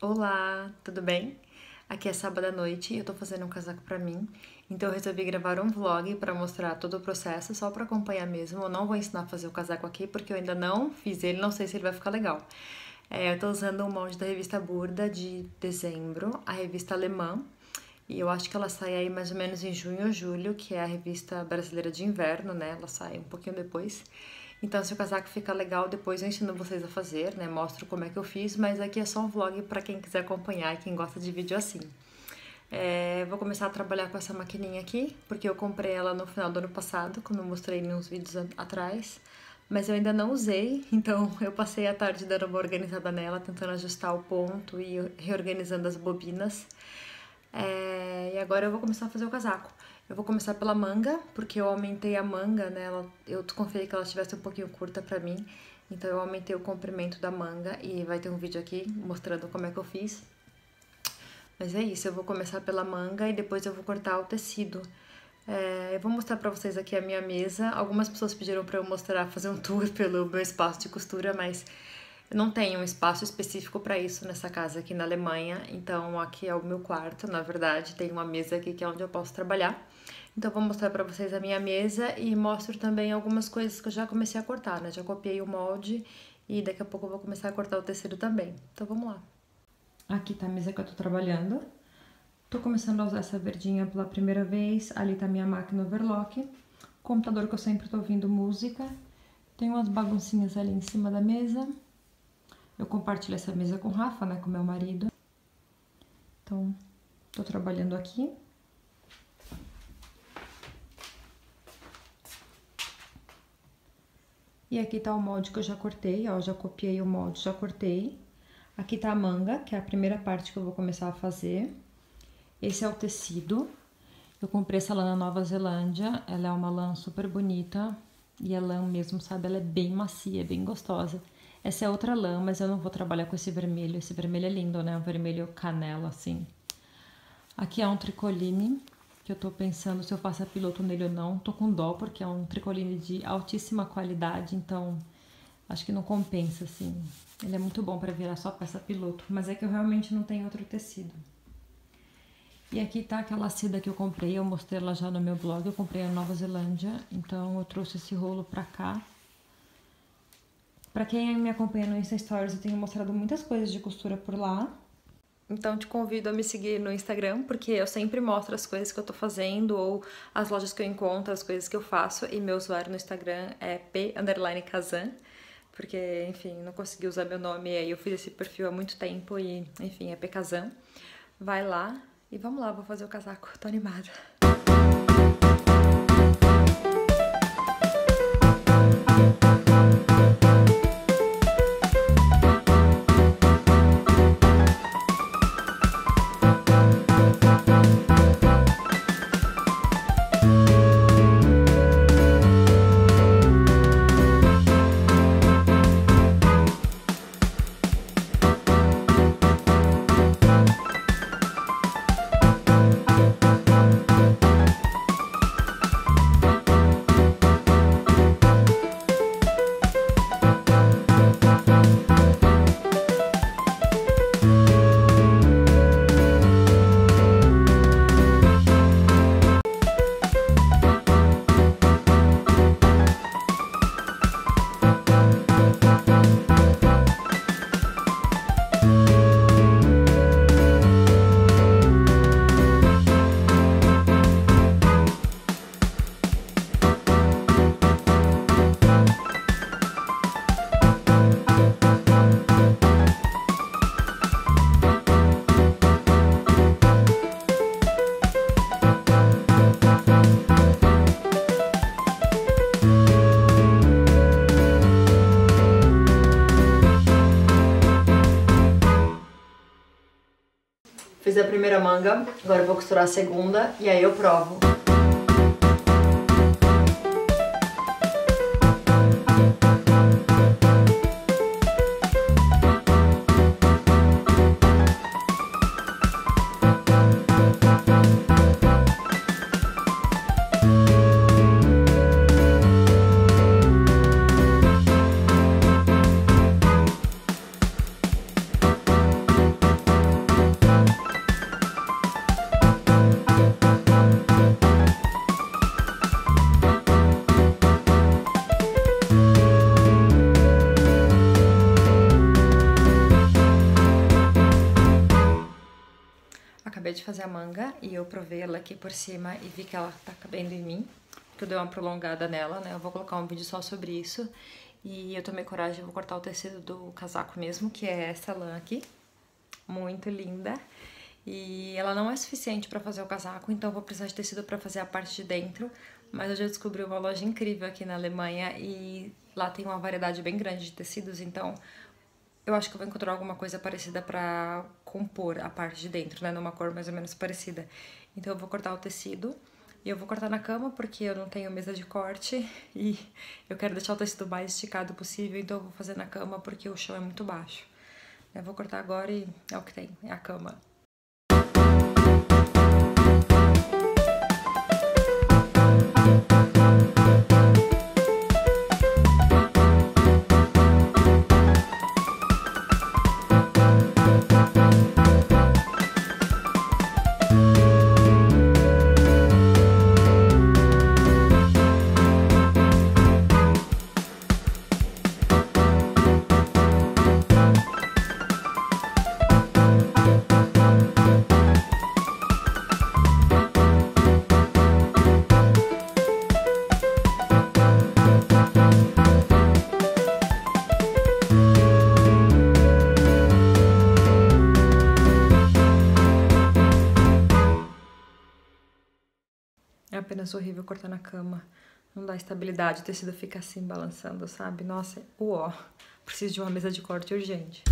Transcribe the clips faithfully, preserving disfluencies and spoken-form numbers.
Olá, tudo bem? Aqui é sábado à noite e eu tô fazendo um casaco pra mim, então eu resolvi gravar um vlog pra mostrar todo o processo, só pra acompanhar mesmo. Eu não vou ensinar a fazer o casaco aqui porque eu ainda não fiz ele, não sei se ele vai ficar legal. É, eu tô usando um molde da revista Burda de dezembro, a revista alemã, e eu acho que ela sai aí mais ou menos em junho ou julho, que é a revista brasileira de inverno, né? Ela sai um pouquinho depois. Então, se o casaco ficar legal, depois eu ensino vocês a fazer, né? Mostro como é que eu fiz, mas aqui é só um vlog pra quem quiser acompanhar e quem gosta de vídeo assim. É, vou começar a trabalhar com essa maquininha aqui, porque eu comprei ela no final do ano passado, como eu mostrei em uns vídeos atrás, mas eu ainda não usei, então eu passei a tarde dando uma organizada nela, tentando ajustar o ponto e reorganizando as bobinas. É, e agora eu vou começar a fazer o casaco. Eu vou começar pela manga, porque eu aumentei a manga, né? Ela, eu confiei que ela estivesse um pouquinho curta pra mim, então eu aumentei o comprimento da manga e vai ter um vídeo aqui mostrando como é que eu fiz. Mas é isso, eu vou começar pela manga e depois eu vou cortar o tecido. É, eu vou mostrar pra vocês aqui a minha mesa. Algumas pessoas pediram pra eu mostrar, fazer um tour pelo meu espaço de costura, mas eu não tenho um espaço específico para isso nessa casa aqui na Alemanha, então aqui é o meu quarto, na verdade, tem uma mesa aqui que é onde eu posso trabalhar. Então vou mostrar para vocês a minha mesa e mostro também algumas coisas que eu já comecei a cortar, né? Já copiei o molde e daqui a pouco eu vou começar a cortar o tecido também. Então vamos lá. Aqui tá a mesa que eu tô trabalhando. Tô começando a usar essa verdinha pela primeira vez. Ali tá a minha máquina overlock. Computador que eu sempre tô ouvindo música. Tem umas baguncinhas ali em cima da mesa. Eu compartilho essa mesa com o Rafa, né, com meu marido. Então, tô trabalhando aqui. E aqui tá o molde que eu já cortei, ó, já copiei o molde, já cortei. Aqui tá a manga, que é a primeira parte que eu vou começar a fazer. Esse é o tecido. Eu comprei essa lã na Nova Zelândia, ela é uma lã super bonita. E a lã mesmo, sabe, ela é bem macia, bem gostosa. Essa é outra lã, mas eu não vou trabalhar com esse vermelho. Esse vermelho é lindo, né? Um vermelho canela, assim. Aqui é um tricoline, que eu tô pensando se eu faço piloto nele ou não. Tô com dó, porque é um tricoline de altíssima qualidade, então acho que não compensa, assim. Ele é muito bom pra virar só peça piloto, mas é que eu realmente não tenho outro tecido. E aqui tá aquela seda que eu comprei, eu mostrei ela já no meu blog. Eu comprei na Nova Zelândia, então eu trouxe esse rolo pra cá. Pra quem me acompanha no Insta Stories, eu tenho mostrado muitas coisas de costura por lá. Então te convido a me seguir no Instagram, porque eu sempre mostro as coisas que eu tô fazendo, ou as lojas que eu encontro, as coisas que eu faço. E meu usuário no Instagram é p underline kazan, porque, enfim, não consegui usar meu nome, aí eu fiz esse perfil há muito tempo e, enfim, é pkazan. Vai lá e vamos lá, vou fazer o casaco, tô animada. Fiz a primeira manga, agora eu vou costurar a segunda e aí eu provo. de fazer a manga e eu provei ela aqui por cima e vi que ela tá cabendo em mim, porque eu dei uma prolongada nela, né? Eu vou colocar um vídeo só sobre isso. E eu tomei coragem, eu vou cortar o tecido do casaco mesmo, que é essa lã aqui. Muito linda. E ela não é suficiente pra fazer o casaco, então eu vou precisar de tecido pra fazer a parte de dentro. Mas eu já descobri uma loja incrível aqui na Alemanha e lá tem uma variedade bem grande de tecidos, então eu acho que eu vou encontrar alguma coisa parecida pra compor a parte de dentro, né? Numa cor mais ou menos parecida. Então eu vou cortar o tecido e eu vou cortar na cama porque eu não tenho mesa de corte e eu quero deixar o tecido mais esticado possível, então eu vou fazer na cama porque o chão é muito baixo. Eu vou cortar agora e é o que tem, é a cama. É apenas horrível cortar na cama. Não dá estabilidade, o tecido fica assim balançando, sabe? Nossa, é uó. Preciso de uma mesa de corte urgente.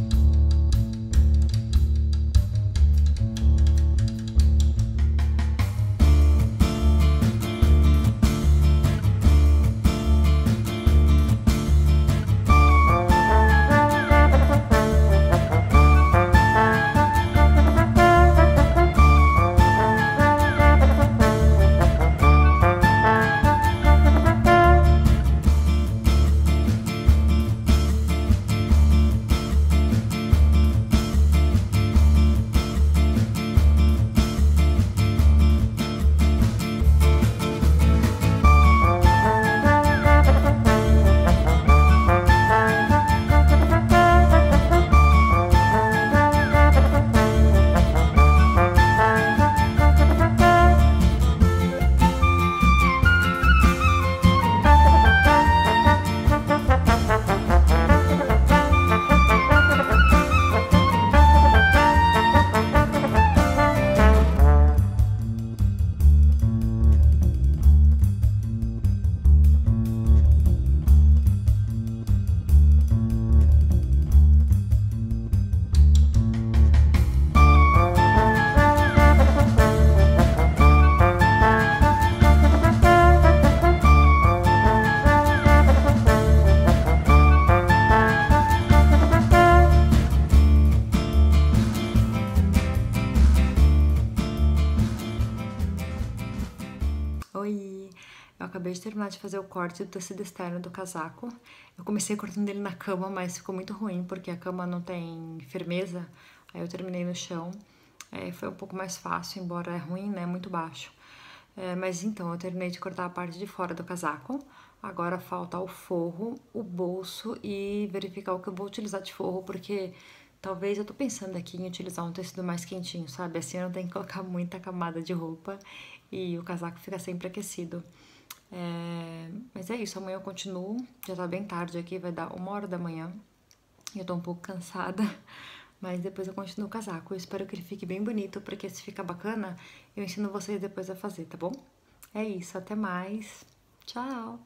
Oi! Eu acabei de terminar de fazer o corte do tecido externo do casaco. Eu comecei cortando ele na cama, mas ficou muito ruim, porque a cama não tem firmeza. Aí eu terminei no chão. É, foi um pouco mais fácil, embora é ruim, né? Muito baixo. É, mas então, eu terminei de cortar a parte de fora do casaco. Agora falta o forro, o bolso e verificar o que eu vou utilizar de forro, porque talvez eu tô pensando aqui em utilizar um tecido mais quentinho, sabe? Assim eu não tenho que colocar muita camada de roupa e o casaco fica sempre aquecido. É... Mas é isso, amanhã eu continuo, já tá bem tarde aqui, vai dar uma hora da manhã. Eu tô um pouco cansada, mas depois eu continuo o casaco. Eu espero que ele fique bem bonito, porque se ficar bacana, eu ensino vocês depois a fazer, tá bom? É isso, até mais. Tchau!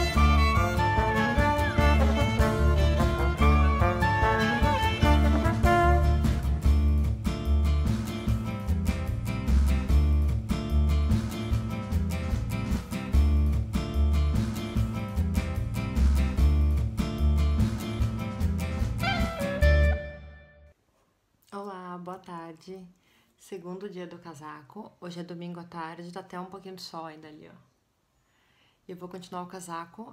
Olá, boa tarde. Segundo dia do casaco. Hoje é domingo à tarde, tá até um pouquinho de sol ainda ali, ó. Eu vou continuar o casaco.